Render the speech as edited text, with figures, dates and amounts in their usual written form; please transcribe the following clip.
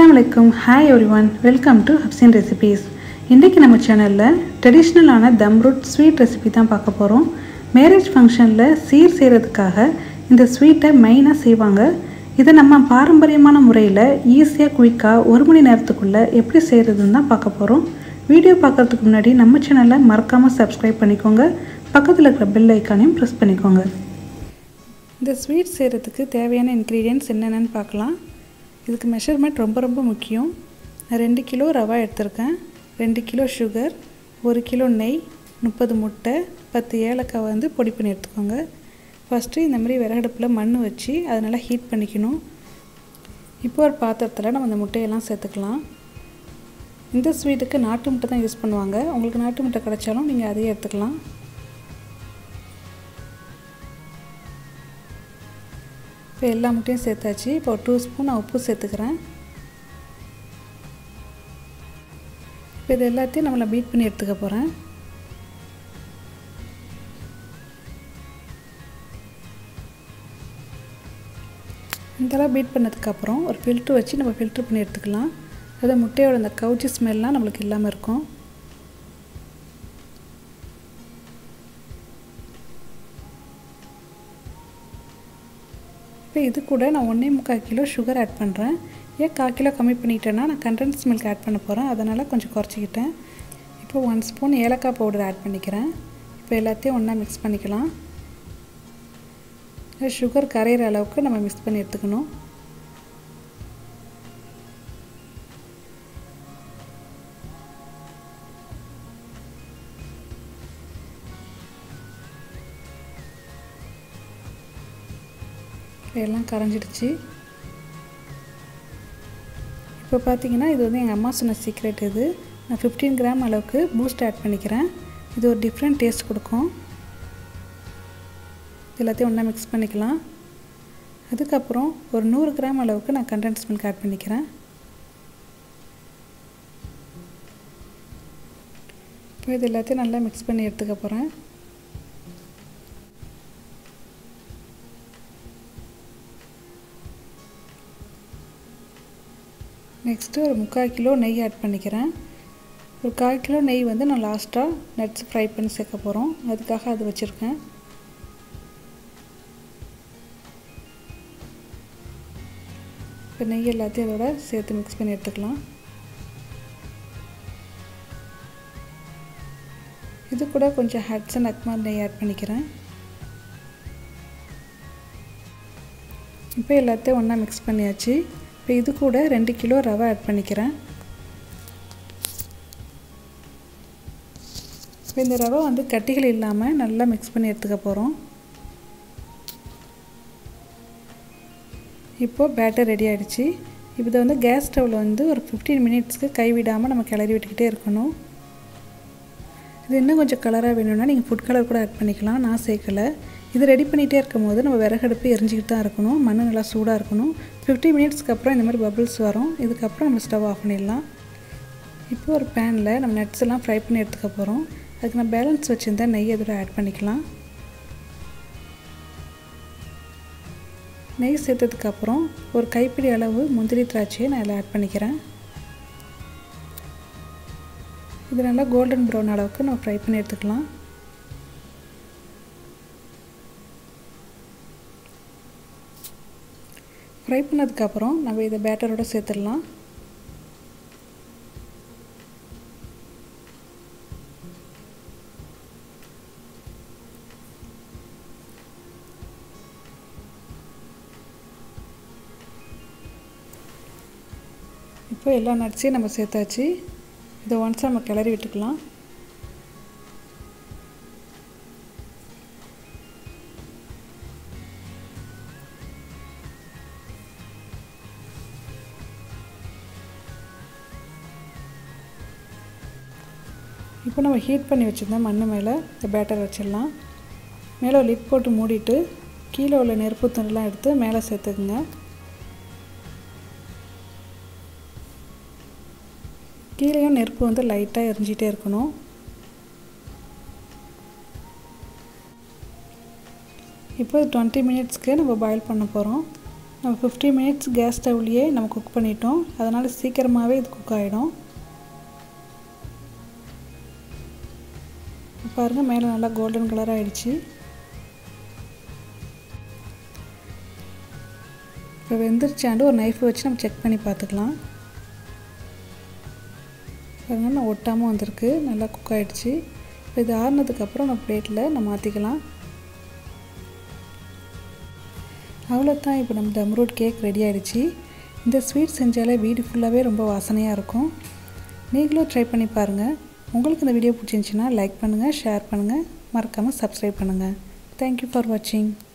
अस्सलाम वालेकुम hi everyone welcome to Hafsin recipes இன்றைக்கி நம்ம சேனலில் ட்ரெடிஷ்னலான தம் ரூட் ஸ்வீட் ரெசிபி தான் பார்க்க போகிறோம். மேரேஜ் ஃபங்க்ஷனில் சீர் செய்கிறதுக்காக இந்த ஸ்வீட்டை மெயினாக செய்வாங்க. இதை நம்ம பாரம்பரியமான முறையில் ஈஸியாக குயிக்காக 1 மணி நேரத்துக்குள்ளே எப்படி செய்கிறதுன்னு தான் பார்க்க போகிறோம். வீடியோ பார்க்குறதுக்கு முன்னாடி நம்ம சேனலை மறக்காமல் சப்ஸ்கிரைப் பண்ணிக்கோங்க. பக்கத்தில் இருக்கிற பெல் ஐக்கானையும் ப்ரெஸ் பண்ணிக்கோங்க. இந்த ஸ்வீட் செய்கிறதுக்கு தேவையான இன்க்ரீடியன்ட்ஸ் என்னென்னு பார்க்கலாம். இதுக்கு மெஷர்மெண்ட் ரொம்ப முக்கியம். நான் 2 கிலோ ரவா எடுத்திருக்கேன், 2 கிலோ சுகர், 1 கிலோ நெய், 30 முட்டை, 10 ஏலக்காய் வந்து பொடி பண்ணி எடுத்துக்கோங்க. ஃபஸ்ட்டு இந்த மாதிரி விறகடுப்பில் மண் வச்சு அதை நல்லா ஹீட் பண்ணிக்கணும். இப்போ ஒரு பாத்திரத்தில் நம்ம இந்த முட்டையெல்லாம் சேர்த்துக்கலாம். இந்த ஸ்வீட்டுக்கு நாட்டு முட்டை தான் யூஸ் பண்ணுவாங்க. உங்களுக்கு நாட்டு முட்டை கிடைச்சாலும் நீங்கள் அதையே எடுத்துக்கலாம். இப்போ எல்லா முட்டையும் சேர்த்தாச்சு. இப்போ ஒரு 2 ஸ்பூன் நான் உப்பு சேர்த்துக்கிறேன். இப்போ இது எல்லாத்தையும் நம்மளை பீட் பண்ணி எடுத்துக்க போகிறேன். இதெல்லாம் பீட் பண்ணதுக்கப்புறம் ஒரு ஃபில்ட்ரு வச்சு நம்ம ஃபில்ட்ரு பண்ணி எடுத்துக்கலாம். அதாவது முட்டையோட அந்த கவுச்சி ஸ்மெல்லாம் நம்மளுக்கு இல்லாமல் இருக்கும். இப்போ இது கூட நான் 1.25 கிலோ சுகர் ஆட் பண்ணுறேன். ஏன் 1/4 கிலோ கம்மி பண்ணிட்டேன்னா நான் கண்டென்ஸ் மில்க் ஆட் பண்ண போகிறேன், அதனால் கொஞ்சம் குறைச்சிக்கிட்டேன். இப்போ 1 ஸ்பூன் ஏலக்காய் பவுடர் ஆட் பண்ணிக்கிறேன். இப்போ எல்லாத்தையும் ஒன்றா மிக்ஸ் பண்ணிக்கலாம். சுகர் கரையிற அளவுக்கு நம்ம மிக்ஸ் பண்ணி எடுத்துக்கணும். எல்லாம் கரைஞ்சிடுச்சு. இப்போ பார்த்தீங்கன்னா இது வந்து எங்கள் அம்மா சொன்ன சீக்ரெட். இது நான் 15 கிராம் அளவுக்கு பூஸ்ட் ஆட் பண்ணிக்கிறேன். இது ஒரு டிஃப்ரெண்ட் டேஸ்ட் கொடுக்கும். எல்லாத்தையும் ஒன்றா மிக்ஸ் பண்ணிக்கலாம். அதுக்கப்புறம் ஒரு 100 கிராம் அளவுக்கு நான் கண்டென்ஸ் மில்க் ஆட் பண்ணிக்கிறேன். இப்போ இது எல்லாத்தையும் நல்லா மிக்ஸ் பண்ணி எடுத்துக்க போகிறேன். நெக்ஸ்ட்டு ஒரு 3/4 கிலோ நெய் ஆட் பண்ணிக்கிறேன். ஒரு 1/4 கிலோ நெய் வந்து நான் லாஸ்ட்டாக நட்ஸ் ஃப்ரை பண்ணி சேர்க்க போகிறோம், அதுக்காக அது வச்சுருக்கேன். இப்போ நெய் எல்லாத்தையும் அதோட சேர்த்து மிக்ஸ் பண்ணி எடுத்துக்கலாம். இது கூட கொஞ்சம் ஹட்சன் அக்மார் நெய் ஆட் பண்ணிக்கிறேன். இப்போ எல்லாத்தையும் ஒன்றா மிக்ஸ் பண்ணியாச்சு. இப்போ இது கூட 2 கிலோ ரவை ஆட் பண்ணிக்கிறேன். இப்போ இந்த ரவை வந்து கட்டிகள் இல்லாமல் நல்லா மிக்ஸ் பண்ணி எடுத்துக்க போகிறோம். இப்போது பேட்டர் ரெடி ஆகிடுச்சு. இப்போ இதை வந்து கேஸ் ஸ்டவ்வில் வந்து ஒரு 15 மினிட்ஸ்க்கு கைவிடாமல் நம்ம கிளறி விட்டுக்கிட்டே இருக்கணும். இது இன்னும் கொஞ்சம் கலராக வேணும்னா நீங்கள் ஃபுட் கலர் கூட ஆட் பண்ணிக்கலாம், நான் சேர்க்கலை. இது ரெடி பண்ணிகிட்டே இருக்கும் போது நம்ம விறகடுப்பு எரிஞ்சிக்கிட்டு தான் இருக்கணும், மண் நல்லா சூடாக இருக்கணும். 15 மினிட்ஸ்க்கு அப்புறம் இந்த மாதிரி பபிள்ஸ் வரும். இதுக்கப்புறம் நம்ம ஸ்டவ் ஆஃப் பண்ணிடலாம். இப்போ ஒரு பேனில் நம்ம நட்ஸ் எல்லாம் ஃப்ரை பண்ணி எடுத்துக்க போகிறோம். அதுக்கு நான் பேலன்ஸ் வச்சுருந்தா நெய் இதோட ஆட் பண்ணிக்கலாம். நெய் சேர்த்ததுக்கப்புறம் ஒரு கைப்பிடி அளவு முந்திரி திராட்சையை நான் இதில் ஆட் பண்ணிக்கிறேன். இது நல்லா கோல்டன் ப்ரௌன் அளவுக்கு நம்ம ஃப்ரை பண்ணி எடுத்துக்கலாம். ஃப்ரை பண்ணதுக்கப்புறம் நம்ம இதை பேட்டரோடு சேர்த்துடலாம். இப்போ எல்லா நட்ஸையும் நம்ம சேர்த்தாச்சு. இதை ஒன்ஸ் நம்ம கிளறி விட்டுக்கலாம். இப்போ நம்ம ஹீட் பண்ணி வச்சுருந்தா மண் மேலே இந்த பேட்டர் வச்சிடலாம். மேலே ஒரு லிட் போட்டு மூடிட்டு கீழே உள்ள நெருப்பு துண்டெலாம் எடுத்து மேலே சேர்த்துக்குங்க. கீழேயும் நெருப்பு வந்து லைட்டாக எரிஞ்சிட்டே இருக்கணும். இப்போ 20 மினிட்ஸ்க்கு நம்ம பாயில் பண்ண போகிறோம். நம்ம 50 மினிட்ஸ் கேஸ் ஸ்டவ்லேயே நம்ம குக் பண்ணிட்டோம். அதனால் சீக்கிரமாகவே இது குக் ஆகிடும். பாருங்கள், மேலே நல்லா கோல்டன் கலர் ஆகிடுச்சு. இப்போ வெந்துருச்சாண்டு ஒரு நைஃப் வச்சு நம்ம செக் பண்ணி பார்த்துக்கலாம். பாருங்கள், நான் ஒட்டாமல் வந்திருக்கு, நல்லா குக் ஆகிடுச்சு. இப்போ இது ஆறுனதுக்கப்புறம் நம்ம பிளேட்டில் நம்ம மாற்றிக்கலாம். அவ்வளோதான், இப்போ நம்ம தம் ரூட் கேக் ரெடி ஆகிடுச்சு. இந்த ஸ்வீட் செஞ்சாலே வீடு ஃபுல்லாகவே ரொம்ப வாசனையாக இருக்கும். நீங்களும் ட்ரை பண்ணி பாருங்கள். உங்களுக்கு இந்த வீடியோ பிடிச்சிருந்துச்சின்னா லைக் பண்ணுங்கள், ஷேர் பண்ணுங்கள், மறக்காமல் சப்ஸ்கிரைப் பண்ணுங்கள். தேங்க்யூ ஃபார் வாட்சிங்.